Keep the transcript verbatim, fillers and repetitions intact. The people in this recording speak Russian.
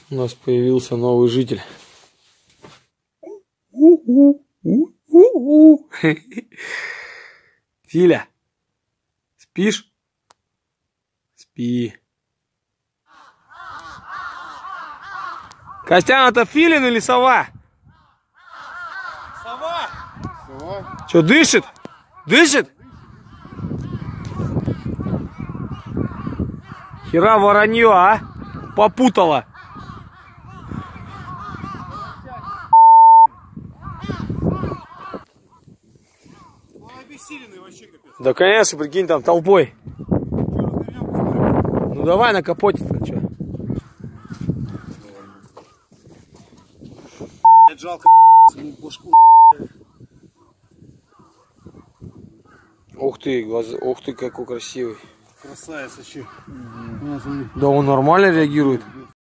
У нас появился новый житель. Филя, спишь? Спи. Костян, это филин или сова? Сова. Сова. Что, дышит? Дышит? Хера воронье, а? Попутала. Да, конечно, прикинь, там толпой. Ну давай на капоте-то, что? Жалко, башку. Ух ты, глаза, ух ты, какой красивый. Красавец вообще. Да он нормально реагирует.